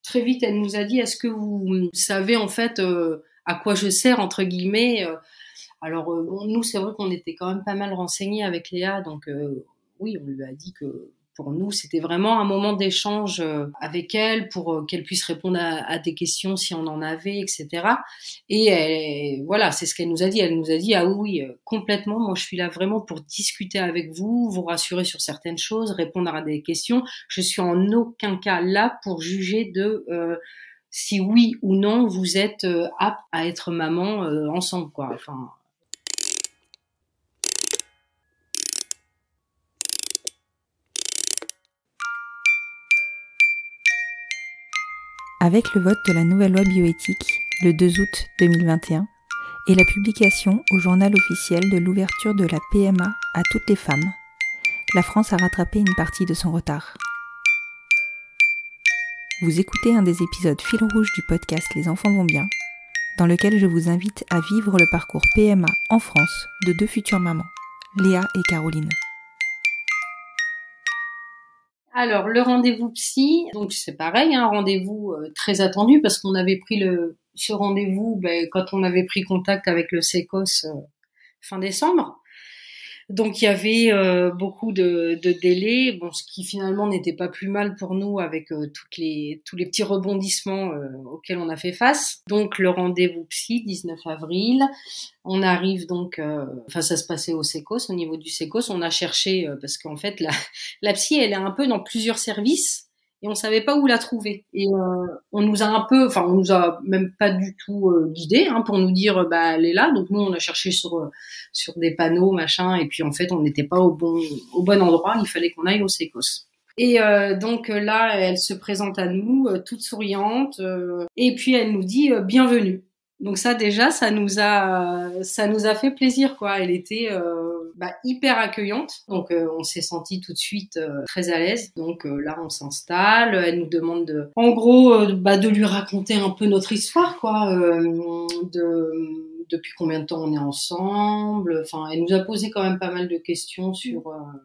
très vite, elle nous a dit, est-ce que vous savez en fait à quoi je sers entre guillemets. Alors nous, c'est vrai qu'on était quand même pas mal renseignés avec Léa, donc oui, on lui a dit que pour nous, c'était vraiment un moment d'échange avec elle pour qu'elle puisse répondre à des questions si on en avait, etc. Et voilà, c'est ce qu'elle nous a dit. Elle nous a dit, ah oui, complètement, moi je suis là vraiment pour discuter avec vous, vous rassurer sur certaines choses, répondre à des questions. Je suis en aucun cas là pour juger de si oui ou non vous êtes apte à être maman ensemble, quoi. Enfin. Avec le vote de la nouvelle loi bioéthique le 2 août 2021 et la publication au journal officiel de l'ouverture de la PMA à toutes les femmes, la France a rattrapé une partie de son retard. Vous écoutez un des épisodes fil rouge du podcast Les enfants vont bien, dans lequel je vous invite à vivre le parcours PMA en France de 2 futures mamans, Léa et Caroline. Alors, le rendez-vous psy, donc c'est pareil, un rendez-vous très attendu parce qu'on avait pris ce rendez-vous quand on avait pris contact avec le SECOS fin décembre. Donc il y avait beaucoup de délais, bon, ce qui finalement n'était pas plus mal pour nous avec tous les petits rebondissements auxquels on a fait face. Donc le rendez-vous psy, 19 avril, on arrive donc, ça se passait au SECOS, au niveau du SECOS, on a cherché parce qu'en fait la psy elle est un peu dans plusieurs services. Et on savait pas où la trouver. Et on nous a même pas du tout guidés pour nous dire elle est là. Donc nous on a cherché sur des panneaux machin. Et puis en fait on n'était pas au bon endroit. Il fallait qu'on aille au SECOS. Et donc là elle se présente à nous toute souriante et puis elle nous dit bienvenue. Donc ça déjà ça nous a fait plaisir quoi. Elle était hyper accueillante. Donc on s'est senti tout de suite très à l'aise. Donc là on s'installe, elle nous demande en gros de lui raconter un peu notre histoire quoi, depuis combien de temps on est ensemble. Enfin, elle nous a posé quand même pas mal de questions sur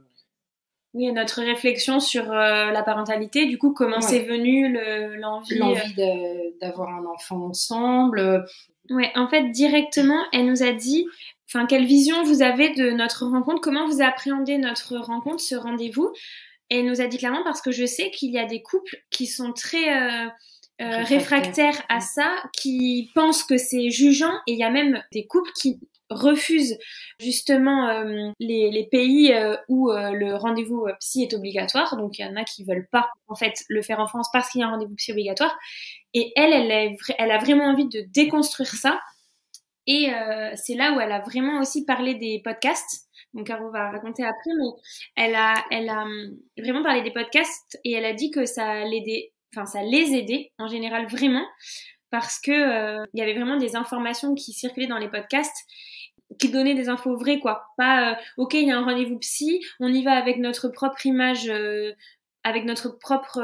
oui, notre réflexion sur la parentalité, du coup, comment c'est venu l'envie d'avoir un enfant ensemble. Ouais, en fait, directement, elle nous a dit, quelle vision vous avez de notre rencontre, comment vous appréhendez notre rencontre, ce rendez-vous. Et elle nous a dit clairement, parce que je sais qu'il y a des couples qui sont très réfractaires à ça, qui pensent que c'est jugeant, et il y a même des couples qui refusent justement les pays où le rendez-vous psy est obligatoire. Donc il y en a qui veulent pas en fait le faire en France parce qu'il y a un rendez-vous psy obligatoire. Et elle a vraiment envie de déconstruire ça. Et c'est là où elle a vraiment aussi parlé des podcasts. Donc Caro va raconter après, mais elle a vraiment parlé des podcasts et elle a dit que ça les aidait en général vraiment parce que il y avait vraiment des informations qui circulaient dans les podcasts qui donnaient des infos vraies quoi. Pas ok, il y a un rendez-vous psy, on y va avec notre propre image, avec notre propre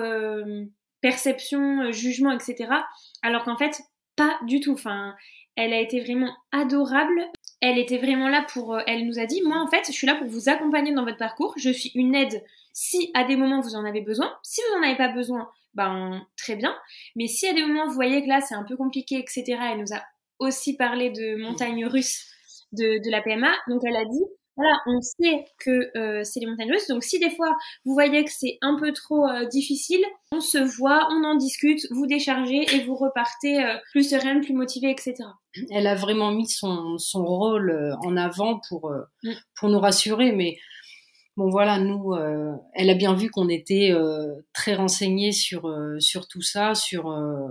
perception, jugement, etc. Alors qu'en fait, pas du tout. Elle a été vraiment adorable. Elle était vraiment là elle nous a dit, moi en fait, je suis là pour vous accompagner dans votre parcours. Je suis une aide si à des moments vous en avez besoin. Si vous en avez pas besoin, très bien. Mais si à des moments vous voyez que là c'est un peu compliqué, etc. Elle nous a aussi parlé de montagnes russes de la PMA. Donc elle a dit, voilà, on sait que c'est les montagnes russes. Donc si des fois vous voyez que c'est un peu trop difficile, on se voit, on en discute, vous déchargez et vous repartez plus sereine, plus motivée, etc. Elle a vraiment mis son rôle en avant pour nous rassurer. Mais bon voilà, nous, elle a bien vu qu'on était très renseignés sur tout ça, sur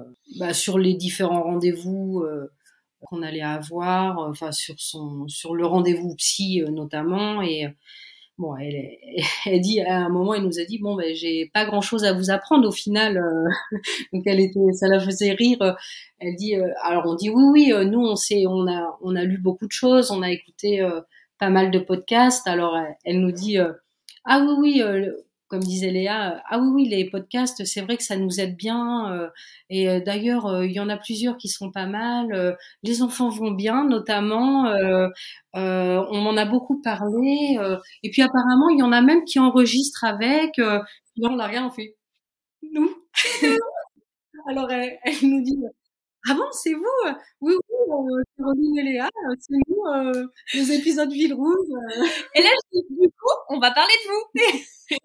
les différents rendez-vous qu'on allait avoir, sur le rendez-vous psy notamment. Et bon, elle dit à un moment, elle nous a dit j'ai pas grand-chose à vous apprendre au final. Donc ça la faisait rire. Elle dit alors on dit oui, nous on a lu beaucoup de choses, on a écouté pas mal de podcasts. Alors elle nous dit ah oui, comme disait Léa, ah oui, les podcasts, c'est vrai que ça nous aide bien. Et d'ailleurs, il y en a plusieurs qui sont pas mal. Les enfants vont bien, notamment. On m'en a beaucoup parlé. Et puis apparemment, il y en a même qui enregistrent avec. Là, on n'a rien fait. Nous. Alors elle nous dit: «Ah bon, c'est vous? Oui, oui, Caroline et Léa, c'est nous, nos épisodes Ville Rouge». Et là, je dis, du coup, on va parler de vous.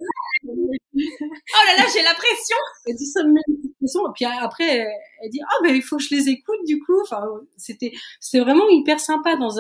Oh là là, j'ai la pression. Elle dit ça me met une petite pression. Et puis après, elle dit: «Ah ben il faut que je les écoute du coup». Enfin, c'était vraiment hyper sympa dans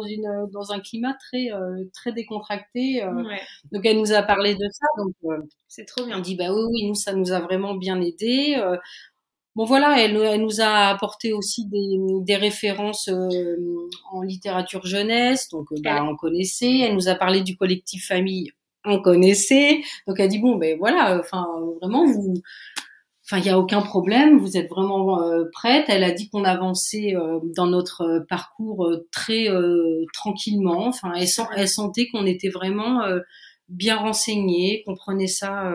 un climat très décontracté. Ouais, Donc elle nous a parlé de ça. Donc c'est trop on bien. dit: «Bah oui, oui, nous ça nous a vraiment bien aidé». Bon voilà, elle nous a apporté aussi des références en littérature jeunesse, donc bah on connaissait. Elle nous a parlé du collectif famille, on connaissait. Donc elle dit bon ben voilà, enfin vraiment enfin il y a aucun problème, vous êtes vraiment prête. Elle a dit qu'on avançait dans notre parcours très tranquillement. Enfin elle sentait qu'on était vraiment bien renseignés, qu'on prenait ça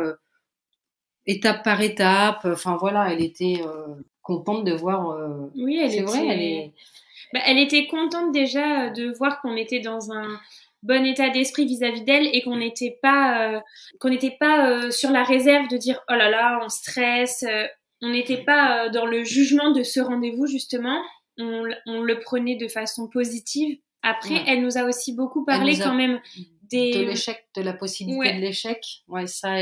étape par étape. Enfin voilà, elle était contente de voir. Oui, elle C'est était. vrai, elle est. Bah, elle était contente déjà de voir qu'on était dans un bon état d'esprit vis-à-vis d'elle et qu'on n'était pas sur la réserve de dire oh là là, on stresse. On n'était pas dans le jugement de ce rendez-vous justement. On le prenait de façon positive. Après, Ouais. elle nous a aussi beaucoup parlé quand même de l'échec, de la possibilité Ouais. de l'échec. Ouais, ça,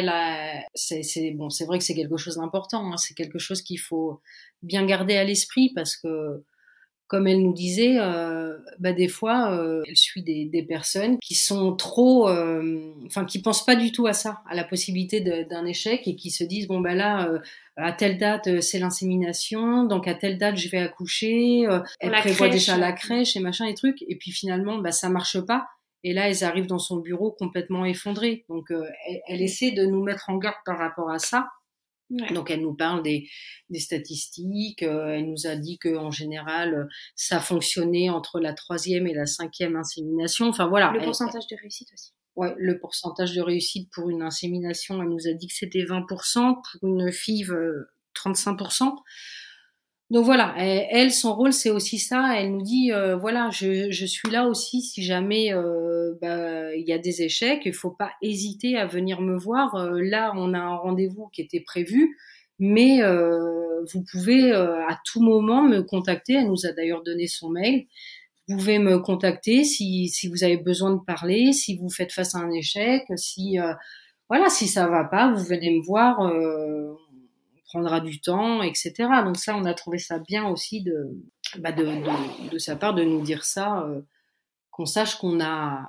c'est bon, c'est vrai que c'est quelque chose d'important. Hein. C'est quelque chose qu'il faut bien garder à l'esprit parce que, comme elle nous disait, bah des fois, elle suit des personnes qui sont trop, enfin, qui pensent pas du tout à ça, à la possibilité d'un échec et qui se disent bon bah là, à telle date c'est l'insémination, donc à telle date je vais accoucher. Elle prévoit déjà la crèche et machin et trucs, et puis finalement bah ça marche pas. Et là, elles arrivent dans son bureau complètement effondrées. Donc, elle essaie de nous mettre en garde par rapport à ça. Ouais. Donc, elle nous parle des statistiques. Elle nous a dit que en général, ça fonctionnait entre la 3e et la 5e insémination. Enfin, voilà. Le pourcentage de réussite aussi. Ouais, le pourcentage de réussite pour une insémination, elle nous a dit que c'était 20%. Pour une FIV, 35%. Donc voilà, elle, son rôle, c'est aussi ça. Elle nous dit, voilà, je suis là aussi si jamais bah, y a des échecs. Il faut pas hésiter à venir me voir. Là, on a un rendez-vous qui était prévu, mais vous pouvez à tout moment me contacter. Elle nous a d'ailleurs donné son mail. Vous pouvez me contacter si vous avez besoin de parler, si vous faites face à un échec, si voilà, si ça va pas, vous venez me voir. Prendra du temps, etc. Donc ça, on a trouvé ça bien aussi de sa part de nous dire ça, qu'on sache qu'on a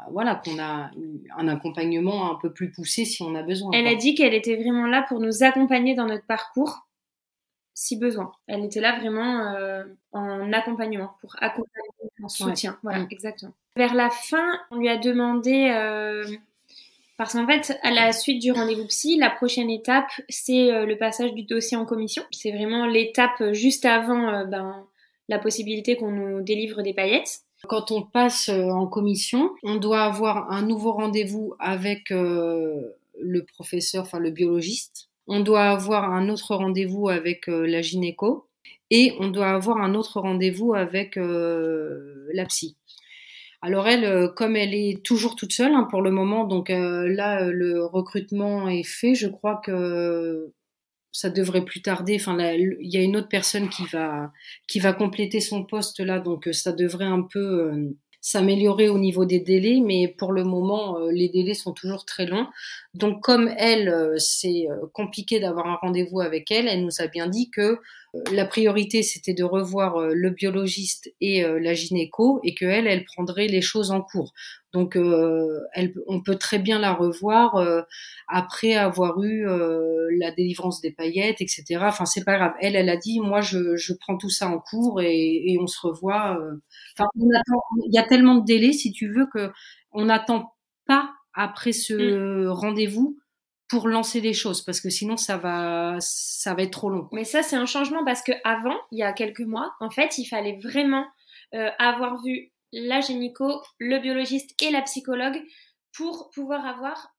un accompagnement un peu plus poussé si on a besoin. Elle a dit qu'elle était vraiment là pour nous accompagner dans notre parcours, si besoin. Elle était là vraiment en accompagnement, pour accompagner, en soutien. Ouais. Voilà, exactement. Vers la fin, on lui a demandé... parce qu'en fait, à la suite du rendez-vous psy, la prochaine étape, c'est le passage du dossier en commission. C'est vraiment l'étape juste avant la possibilité qu'on nous délivre des paillettes. Quand on passe en commission, on doit avoir un nouveau rendez-vous avec le professeur, enfin le biologiste. On doit avoir un autre rendez-vous avec la gynéco. Et on doit avoir un autre rendez-vous avec la psy. Alors elle, comme elle est toujours toute seule hein, pour le moment, donc là le recrutement est fait. Je crois que ça devrait plus tarder. Enfin, il y a une autre personne qui va compléter son poste là, donc ça devrait un peu s'améliorer au niveau des délais, mais pour le moment les délais sont toujours très longs. Donc comme elle, c'est compliqué d'avoir un rendez-vous avec elle, elle nous a bien dit que la priorité c'était de revoir le biologiste et la gynéco et que elle prendrait les choses en cours. Donc on peut très bien la revoir après avoir eu la délivrance des paillettes, etc. Enfin c'est pas grave. Elle a dit moi je prends tout ça en cours et on se revoit. Enfin il y a tellement de délais si tu veux que on n'attend pas après ce rendez-vous pour lancer les choses parce que sinon ça va être trop long. Mais ça c'est un changement parce que avant, il y a quelques mois, en fait, il fallait vraiment avoir vu la gynéco, le biologiste et la psychologue pour pouvoir avoir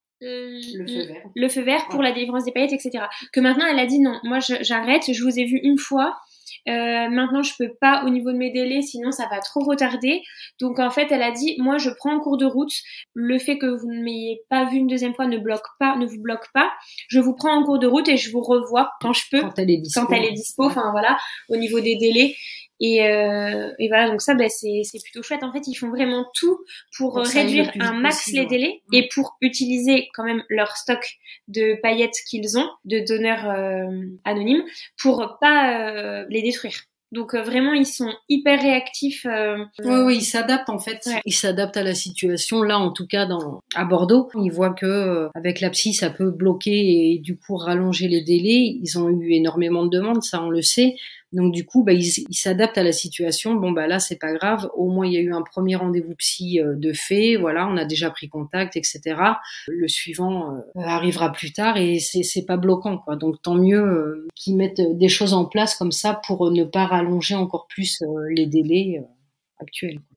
le feu vert pour la délivrance des paillettes, etc. Que maintenant elle a dit non, moi j'arrête, je vous ai vu une fois, Maintenant je peux pas au niveau de mes délais, sinon ça va trop retarder. Donc en fait elle a dit moi je prends en cours de route, le fait que vous ne m'ayez pas vu une deuxième fois ne vous bloque pas, je vous prends en cours de route et je vous revois quand je peux, quand elle est dispo. Enfin voilà, au niveau des délais. Et voilà, donc ça, c'est plutôt chouette. En fait, ils font vraiment tout pour réduire un max les délais et pour utiliser quand même leur stock de paillettes qu'ils ont, de donneurs anonymes, pour pas les détruire. Donc vraiment, ils sont hyper réactifs. Oui, ils s'adaptent en fait. Ouais. Ils s'adaptent à la situation. Là, en tout cas, à Bordeaux, ils voient que avec la psy, ça peut bloquer et du coup rallonger les délais. Ils ont eu énormément de demandes, ça on le sait. Donc du coup, ils s'adaptent à la situation. Bon là, c'est pas grave. Au moins, il y a eu un premier rendez-vous psy de fait. Voilà, on a déjà pris contact, etc. Le suivant arrivera plus tard et c'est pas bloquant, quoi. Donc tant mieux qu'ils mettent des choses en place comme ça pour ne pas rallonger encore plus les délais actuels.